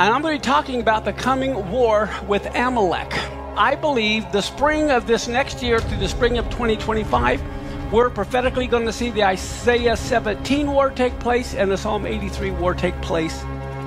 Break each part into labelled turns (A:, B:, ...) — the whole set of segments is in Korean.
A: And I'm going to be talking about the coming war with Amalek. I believe the spring of this next year through the spring of 2025, we're prophetically going to see the Isaiah 17 war take place and the Psalm 83 war take place.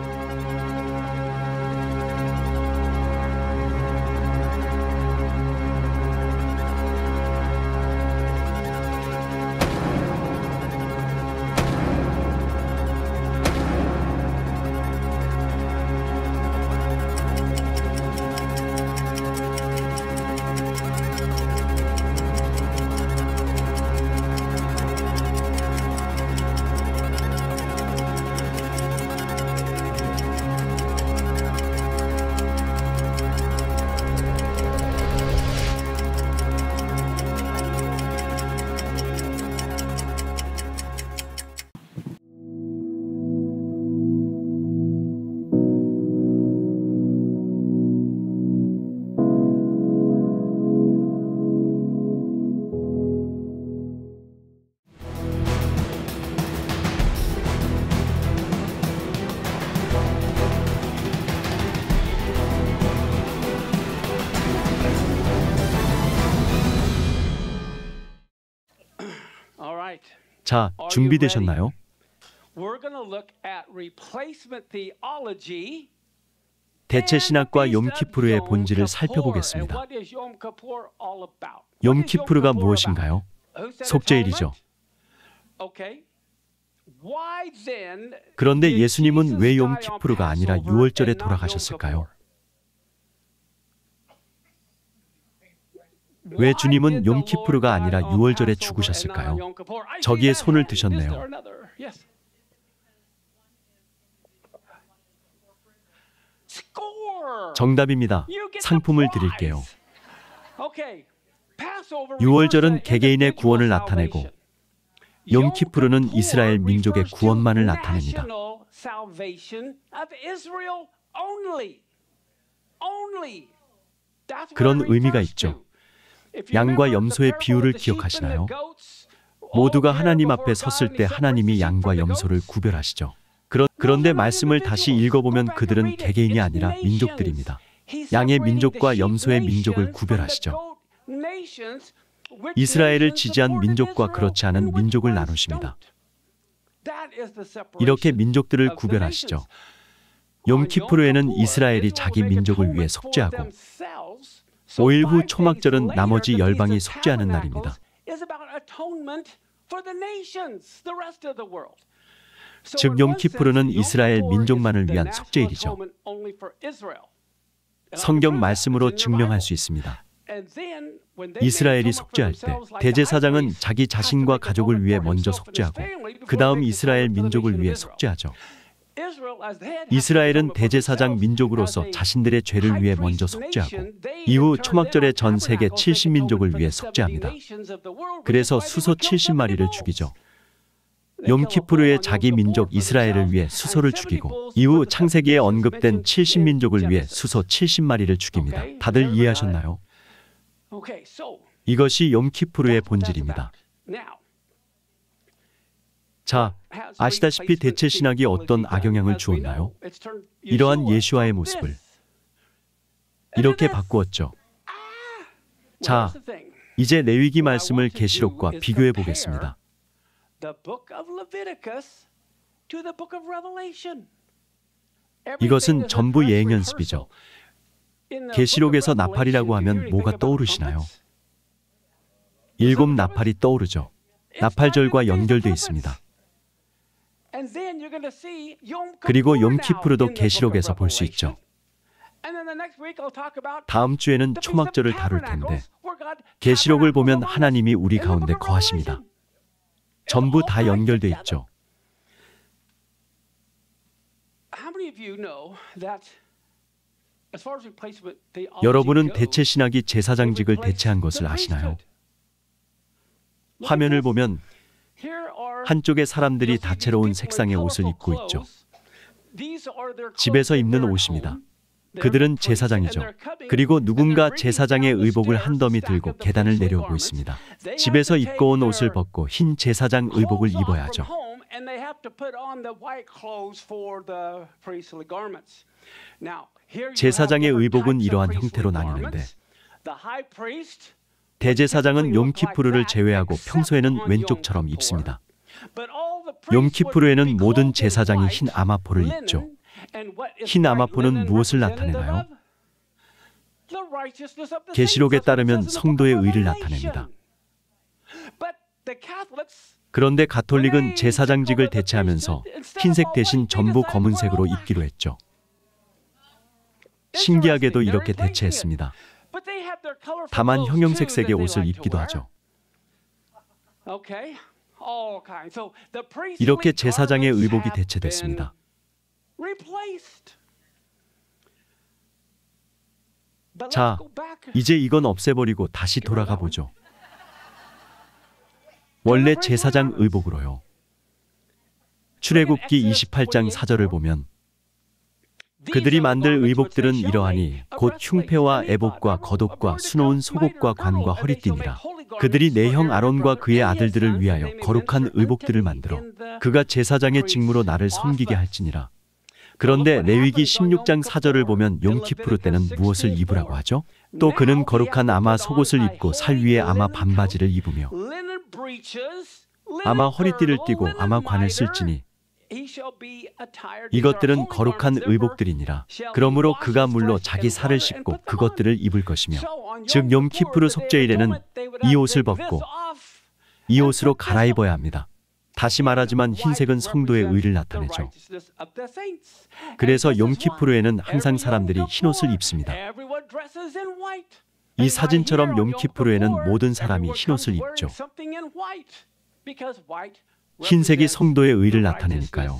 B: 자, 준비되셨나요? 대체 신학과 욤키푸르의 본질을 살펴보겠습니다. 욤키푸르가 무엇인가요? 속죄일이죠. 그런데 예수님은 왜 욤키푸르가 아니라 유월절에 돌아가셨을까요? 왜 주님은 욤키푸르가 아니라 유월절에 죽으셨을까요? 저기에 손을 드셨네요. 정답입니다. 상품을 드릴게요. 유월절은 개개인의 구원을 나타내고 욤키푸르는 이스라엘 민족의 구원만을 나타냅니다. 그런 의미가 있죠. 양과 염소의 비유를 기억하시나요? 모두가 하나님 앞에 섰을 때 하나님이 양과 염소를 구별하시죠. 그런데 말씀을 다시 읽어보면 그들은 개개인이 아니라 민족들입니다. 양의 민족과 염소의 민족을 구별하시죠. 이스라엘을 지지한 민족과 그렇지 않은 민족을 나누십니다. 이렇게 민족들을 구별하시죠. 욤키푸르에는 이스라엘이 자기 민족을 위해 속죄하고 5일 후 초막절은 나머지 열방이 속죄하는 날입니다. 즉 욤키푸르는 이스라엘 민족만을 위한 속죄일이죠. 성경 말씀으로 증명할 수 있습니다. 이스라엘이 속죄할 때 대제사장은 자기 자신과 가족을 위해 먼저 속죄하고 그 다음 이스라엘 민족을 위해 속죄하죠. 이스라엘은 대제사장 민족으로서 자신들의 죄를 위해 먼저 속죄하고 이후 초막절에 전 세계 70민족을 위해 속죄합니다. 그래서 수소 70마리를 죽이죠. 욤키푸르의 자기 민족 이스라엘을 위해 수소를 죽이고 이후 창세기에 언급된 70민족을 위해 수소 70마리를 죽입니다. 다들 이해하셨나요? 이것이 욤키푸르의 본질입니다. 자, 아시다시피 대체 신학이 어떤 악영향을 주었나요? 이러한 예수와의 모습을 이렇게 바꾸었죠. 자, 이제 레위기 말씀을 계시록과 비교해 보겠습니다. 이것은 전부 예행 연습이죠. 계시록에서 나팔이라고 하면 뭐가 떠오르시나요? 7 나팔이 떠오르죠. 나팔절과 연결되어 있습니다. 그리고 욤키푸르도 계시록에서 볼 수 있죠. 다음 주에는 초막절을 다룰 텐데 계시록을 보면 하나님이 우리 가운데 거하십니다. 전부 다 연결돼 있죠. 여러분은 대체 신학이 제사장직을 대체한 것을 아시나요? 화면을 보면 한쪽에 사람들이 다채로운 색상의 옷을 입고 있죠. 집에서 입는 옷입니다. 그들은 제사장이죠. 그리고 누군가 제사장의 의복을 한 더미 들고 계단을 내려오고 있습니다. 집에서 입고 온 옷을 벗고 흰 제사장 의복을 입어야죠.
A: and they have to put on the white clothes for the priestly garments. Now, here you
B: 제사장의
A: have different
B: 의복은
A: types of
B: 이러한
A: priestly
B: 형태로 나뉘는데
A: garments. The high priest
B: 대제사장은 욤키푸르를 제외하고 평소에는 왼쪽처럼 입습니다. 욤키푸르에는 모든 제사장이 흰 아마포를 입죠. 흰 아마포는 무엇을 나타내나요? 계시록에 따르면 성도의 의를 나타냅니다. 그런데 가톨릭은 제사장직을 대체하면서 흰색 대신 전부 검은색으로 입기로 했죠. 신기하게도 이렇게 대체했습니다. 다만 형형색색의 옷을 입기도 하죠. 이렇게 제사장의 의복이 대체됐습니다. 자, 이제 이건 없애버리고 다시 돌아가 보죠. 원래 제사장 의복으로요. 출애굽기 28장 4절을 보면 그들이 만들 의복들은 이러하니 곧 흉패와 애복과 겉옷과 수놓은 속옷과 관과 허리띠니라. 그들이 내 형 아론과 그의 아들들을 위하여 거룩한 의복들을 만들어 그가 제사장의 직무로 나를 섬기게 할지니라. 그런데 레위기 16장 4절을 보면 욤키푸르 때는 무엇을 입으라고 하죠? 또 그는 거룩한 아마 속옷을 입고 살 위에 아마 반바지를 입으며 아마 허리띠를 띠고 아마 관을 쓸지니 이것들은 거룩한 의복들이니라. 그러므로 그가 물로 자기 살을 씻고 그것들을 입을 것이며 즉 욤키푸르 속죄일에는 이 옷을 벗고 이 옷으로 갈아입어야 합니다. 다시 말하지만 흰색은 성도의 의를 나타내죠. 그래서 욤키푸르에는 항상 사람들이 흰 옷을 입습니다. 이 사진처럼 욤키푸르에는 모든 사람이 흰 옷을 입죠. 흰색이 성도의 의를 나타내니까요.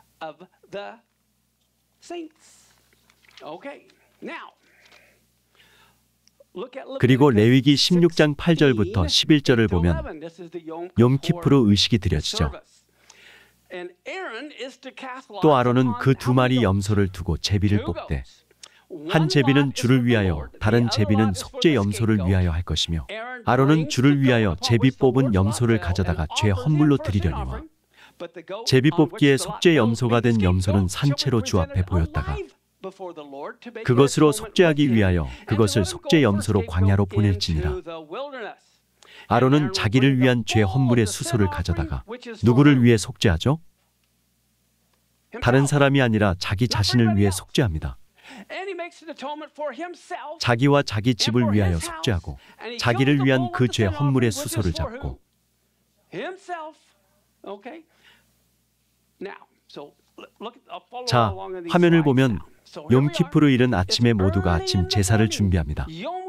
B: 그리고 레위기 16장 8절부터 11절을 보면 욤키푸르 의식이 드려지죠. 또 아론은 그 두 마리 염소를 두고 제비를 뽑되 한 제비는 주를 위하여 다른 제비는 속죄 염소를 위하여 할 것이며 아론은 주를 위하여 제비 뽑은 염소를 가져다가 죄 헌물로 드리려니와 제비 뽑기에 속죄 염소가 된 염소는 산채로 주 앞에 보였다가 그것으로 속죄하기 위하여 그것을 속죄 염소로 광야로 보낼지니라. 아론은 자기를 위한 죄 헌물의 수소를 가져다가 누구를 위해 속죄하죠? 다른 사람이 아니라 자기 자신을 위해 속죄합니다. 자기와 자기 집을 위하여 속죄하고 자기를 위한 그 죄 헌물의 수소를 잡고 자, 화면을 보면 욤키푸르 일은 아침에 모두가 아침 제사를 준비합니다.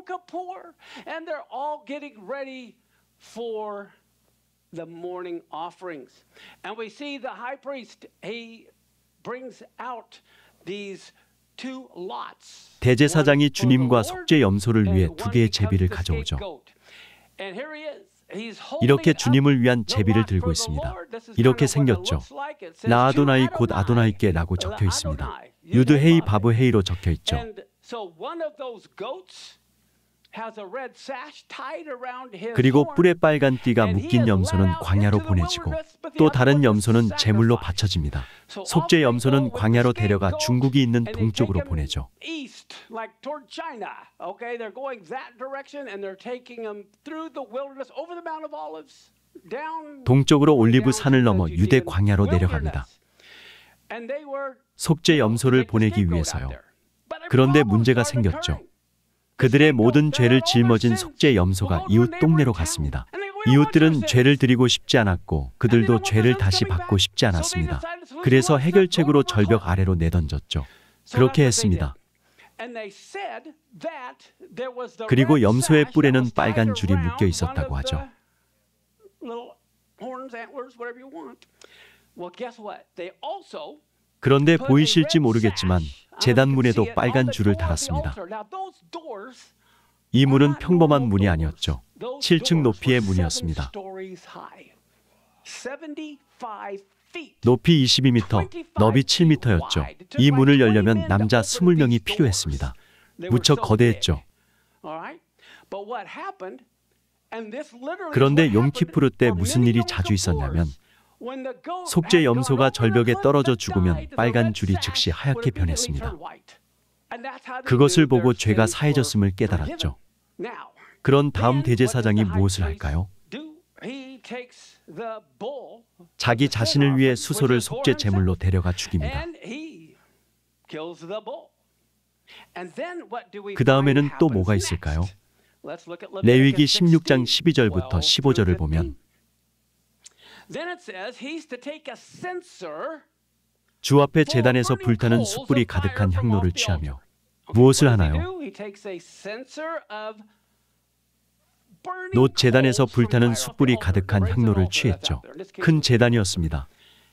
B: 대제사장이 주님과 속죄 염소를 위해 두 개의 제비를 가져오죠. 이렇게 주님을 위한 제비를 들고 있습니다. 이렇게 생겼죠. 라 아도나이 곧 아도나이께 라고 적혀 있습니다. 유드 헤이 바브 헤이로 적혀 있죠. 그리고 뿔에 빨간 띠가 묶인 염소는 광야로 보내지고 또 다른 염소는 제물로 바쳐집니다. 속죄 염소는 광야로 데려가 중국이 있는 동쪽으로 보내죠. 동쪽으로 올리브 산을 넘어 유대 광야로 내려갑니다. 속죄 염소를 보내기 위해서요. 그런데 문제가 생겼죠. 그들의 모든 죄를 짊어진 속죄 염소가 이웃 동네로 갔습니다. 이웃들은 죄를 드리고 싶지 않았고 그들도 죄를 다시 받고 싶지 않았습니다. 그래서 해결책으로 절벽 아래로 내던졌죠. 그렇게 했습니다. 그리고 염소의 뿔에는 빨간 줄이 묶여 있었다고 하죠. 그런데 보이실지 모르겠지만 제단 문에도 빨간 줄을 달았습니다. 이 문은 평범한 문이 아니었죠. 7층 높이의 문이었습니다. 높이 22m, 너비 7m였죠. 이 문을 열려면 남자 20명이 필요했습니다. 무척 거대했죠. 그런데 욤키푸르 때 무슨 일이 자주 있었냐면 속죄 염소가 절벽에 떨어져 죽으면 빨간 줄이 즉시 하얗게 변했습니다. 그것을 보고 죄가 사해졌음을 깨달았죠. 그런 다음 대제사장이 무엇을 할까요? 자기 자신을 위해 수소를 속죄 제물로 데려가 죽입니다. 그 다음에는 또 뭐가 있을까요? 레위기 16장 12절부터 15절을 보면 주 앞에 제단에서 불타는 숯불이 가득한 향로를 취하며 무엇을 하나요? 놋 제단에서 불타는 숯불이 가득한 향로를 취했죠. 큰 제단이었습니다.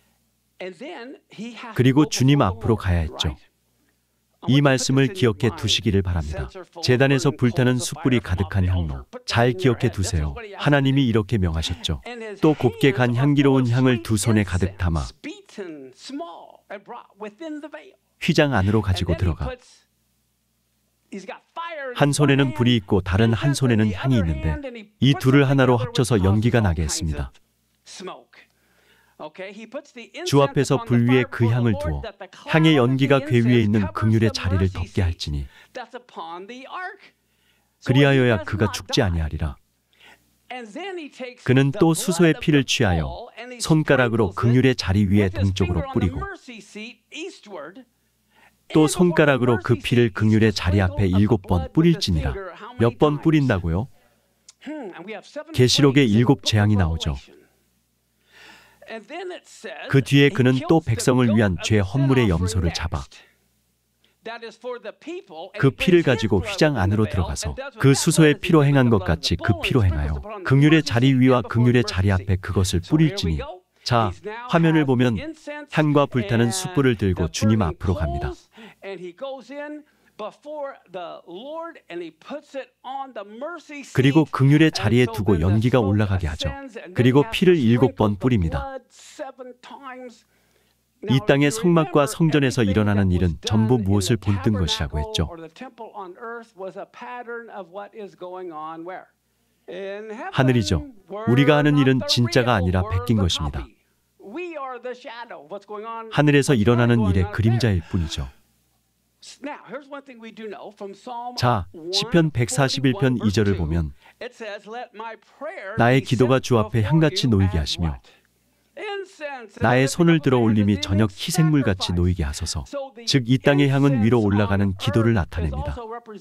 B: 그리고 주님 앞으로 가야 했죠. 이 말씀을 기억해 두시기를 바랍니다. 제단에서 불타는 숯불이 가득한 향로, 잘 기억해 두세요. 하나님이 이렇게 명하셨죠. 또 곱게 간 향기로운 향을 두 손에 가득 담아 휘장 안으로 가지고 들어가. 한 손에는 불이 있고 다른 한 손에는 향이 있는데 이 둘을 하나로 합쳐서 연기가 나게 했습니다. 주 앞에서 불 위에 그 향을 두어 향의 연기가 궤 위에 있는 긍휼의 자리를 덮게 할지니 그리하여야 그가 죽지 아니하리라. 그는 또 수소의 피를 취하여 손가락으로 긍휼의 자리 위에 동쪽으로 뿌리고 또 손가락으로 그 피를 긍휼의 자리 앞에 7번 뿌릴지니라. 몇 번 뿌린다고요? 계시록에 7 재앙이 나오죠. 그 뒤에 그는 또 백성을 위한 죄 헌물의 염소를 잡아 그 피를 가지고 휘장 안으로 들어가서 그 수소의 피로 행한 것 같이 그 피로 행하여 긍휼의 자리 위와 긍휼의 자리 앞에 그것을 뿌릴지니. 자, 화면을 보면 향과 불타는 숯불을 들고 주님 앞으로 갑니다. 그리고 긍휼의 자리에 두고 연기가 올라가게 하죠. 그리고 피를 7번 뿌립니다. 이 땅의 성막과 성전에서 일어나는 일은 전부 무엇을 본뜬 것이라고 했죠? 하늘이죠. 우리가 하는 일은 진짜가 아니라 베낀 것입니다. 하늘에서 일어나는 일의 그림자일 뿐이죠. 자, 시편 141편 2절을 보면 나의 기도가 주 앞에 향같이 놓이게 하시며 나의 손을 들어 올림이 저녁 희생물같이 놓이게 하소서. 즉 이 땅의 향은 위로 올라가는 기도를 나타냅니다.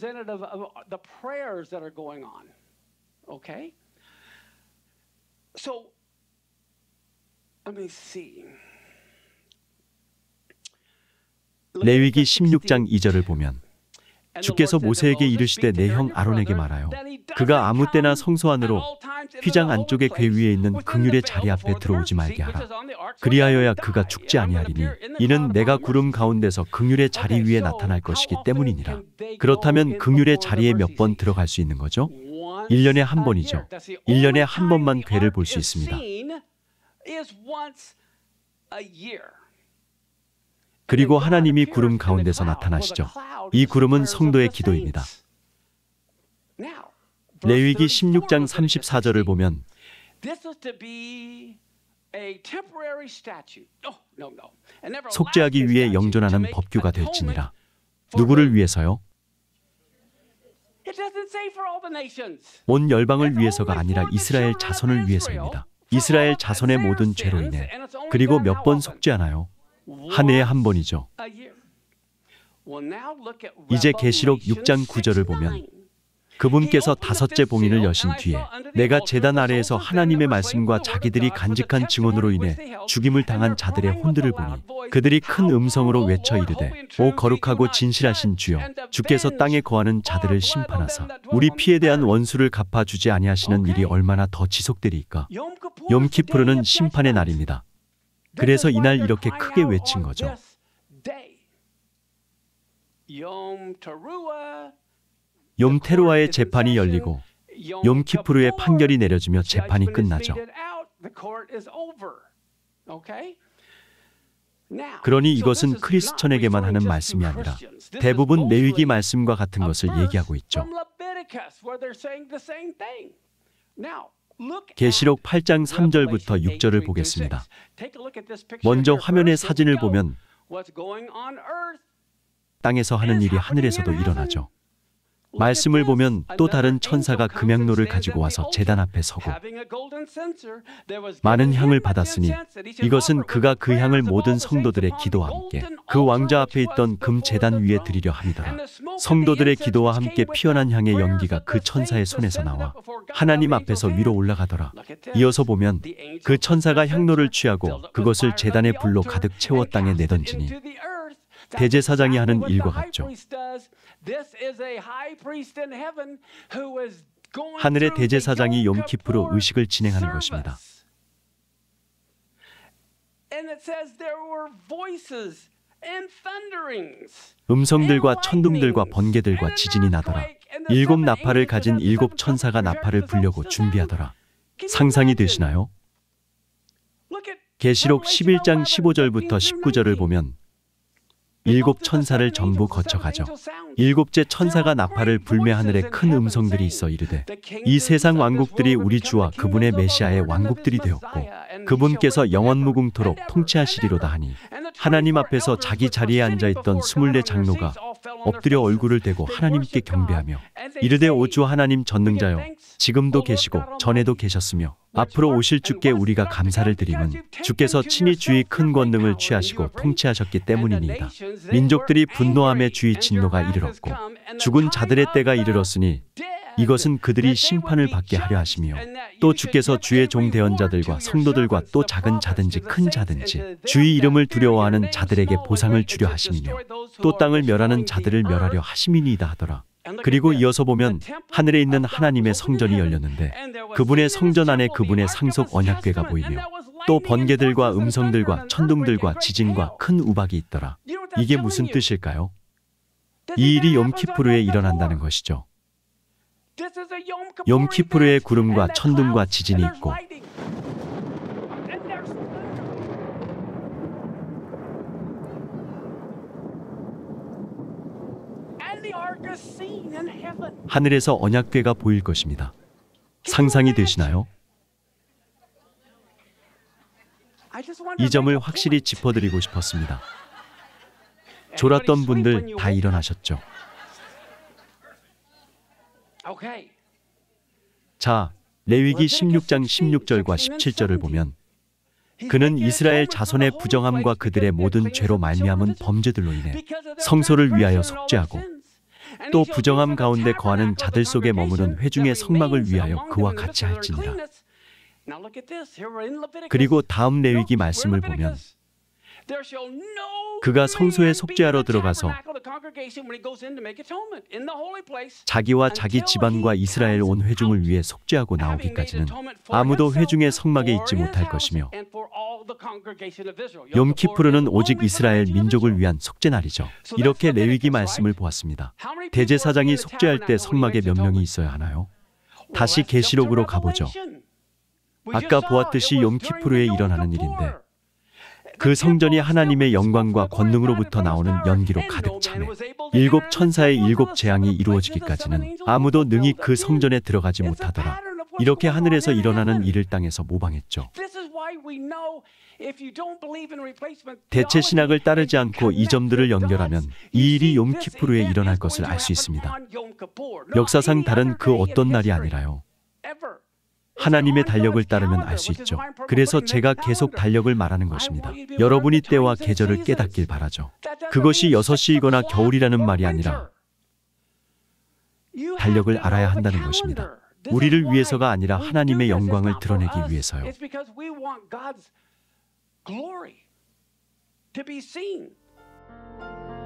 B: 레위기 16장 2절을 보면 주께서 모세에게 이르시되 내 형 아론에게 말하여 그가 아무 때나 성소 안으로 휘장 안쪽에 궤 위에 있는 긍휼의 자리 앞에 들어오지 말게 하라. 그리하여야 그가 죽지 아니하리니 이는 내가 구름 가운데서 긍휼의 자리 위에 나타날 것이기 때문이니라. 그렇다면 긍휼의 자리에 몇 번 들어갈 수 있는 거죠? 1년에 한 번이죠. 1년에 한 번만 궤를 볼 수 있습니다. 그리고 하나님이 구름 가운데서 나타나시죠. 이 구름은 성도의 기도입니다. 레위기 16장 34절을 보면 속죄하기 위해 영존하는 법규가 될지니라. 누구를 위해서요? 온 열방을 위해서가 아니라 이스라엘 자손을 위해서입니다. 이스라엘 자손의 모든 죄로 인해. 그리고 몇 번 속죄하나요? 한 해에 한 번이죠. 이제 계시록 6장 9절을 보면 그분께서 5째 봉인을 여신 뒤에 내가 제단 아래에서 하나님의 말씀과 자기들이 간직한 증언으로 인해 죽임을 당한 자들의 혼들을 보니 그들이 큰 음성으로 외쳐 이르되 오 거룩하고 진실하신 주여 주께서 땅에 거하는 자들을 심판하사 우리 피에 대한 원수를 갚아주지 아니하시는 일이 얼마나 더 지속되리이까. 욤키푸르는 심판의 날입니다. 그래서 이날 이렇게 크게 외친 거죠. 욤테루아의 재판이 열리고 욤키푸르의 판결이 내려지며 재판이 끝나죠. 그러니 이것은 크리스천에게만 하는 말씀이 아니라 대부분 레위기 말씀과 같은 것을 얘기하고 있죠. 계시록 8장 3절부터 6절을 보겠습니다. 먼저 화면의 사진을 보면 땅에서 하는 일이 하늘에서도 일어나죠. 말씀을 보면 또 다른 천사가 금향로를 가지고 와서 제단 앞에 서고 많은 향을 받았으니 이것은 그가 그 향을 모든 성도들의 기도와 함께 그 왕자 앞에 있던 금 제단 위에 드리려 함이더라. 성도들의 기도와 함께 피어난 향의 연기가 그 천사의 손에서 나와 하나님 앞에서 위로 올라가더라. 이어서 보면 그 천사가 향로를 취하고 그것을 제단의 불로 가득 채워 땅에 내던지니 대제사장이 하는 일과 같죠. 하늘의 대제사장이 욤키프로 의식을 진행하는 것입니다. 음성들과 천둥들과 번개들과 지진이 나더라. 7 나팔을 가진 7 천사가 나팔을 불려고 준비하더라. 상상이 되시나요? 계시록 11장 15절부터 19절을 보면 7 천사를 전부 거쳐가죠. 7째 천사가 나팔을 불매 하늘에 큰 음성들이 있어 이르되 이 세상 왕국들이 우리 주와 그분의 메시아의 왕국들이 되었고 그분께서 영원 무궁토록 통치하시리로다 하니 하나님 앞에서 자기 자리에 앉아있던 24 장로가 엎드려 얼굴을 대고 하나님께 경배하며 이르되 오 주 하나님 전능자여 지금도 계시고 전에도 계셨으며 앞으로 오실 주께 우리가 감사를 드림은 주께서 친히 주의 큰 권능을 취하시고 통치하셨기 때문이니이다. 민족들이 분노함에 주의 진노가 이르렀고 죽은 자들의 때가 이르렀으니 이것은 그들이 심판을 받게 하려 하시며 또 주께서 주의 종 대언자들과 성도들과 또 작은 자든지 큰 자든지 주의 이름을 두려워하는 자들에게 보상을 주려 하심이며 또 땅을 멸하는 자들을 멸하려 하심이니이다 하더라. 그리고 이어서 보면 하늘에 있는 하나님의 성전이 열렸는데 그분의 성전 안에 그분의 상속 언약궤가 보이며 또 번개들과 음성들과 천둥들과 지진과 큰 우박이 있더라. 이게 무슨 뜻일까요? 이 일이 욤키프루에 일어난다는 것이죠. 욤키프루에 구름과 천둥과 지진이 있고 하늘에서 언약궤가 보일 것입니다. 상상이 되시나요? 이 점을 확실히 짚어드리고 싶었습니다. 졸았던 분들 다 일어나셨죠? 자, 레위기 16장 16절과 17절을 보면 그는 이스라엘 자손의 부정함과 그들의 모든 죄로 말미암은 범죄들로 인해 성소를 위하여 속죄하고 또 부정함 가운데 거하는 자들 속에 머무는 회중의 성막을 위하여 그와 같이 할지니라. 그리고 다음 레위기 말씀을 보면 그가 성소에 속죄하러 들어가서 자기와 자기 집안과 이스라엘 온 회중을 위해 속죄하고 나오기까지는 아무도 회중의 성막에 있지 못할 것이며 욤키프루는 오직 이스라엘 민족을 위한 속죄날이죠. 이렇게 레위기 말씀을 보았습니다. 대제사장이 속죄할 때 성막에 몇 명이 있어야 하나요? 다시 계시록으로 가보죠. 아까 보았듯이 욤키프루에 일어나는 일인데 그 성전이 하나님의 영광과 권능으로부터 나오는 연기로 가득 차매 7 천사의 7 재앙이 이루어지기까지는 아무도 능히 그 성전에 들어가지 못하더라. 이렇게 하늘에서 일어나는 일을 땅에서 모방했죠. 대체 신학을 따르지 않고 이 점들을 연결하면 이 일이 욤키프루에 일어날 것을 알 수 있습니다. 역사상 다른 그 어떤 날이 아니라요. 하나님의 달력을 따르면 알 수 있죠. 그래서 제가 계속 달력을 말하는 것입니다. 여러분이 때와 계절을 깨닫길 바라죠. 그것이 6시이거나 겨울이라는 말이 아니라 달력을 알아야 한다는 것입니다. 우리를 위해서가 아니라 하나님의 영광을 드러내기 위해서요.
C: glory to be seen.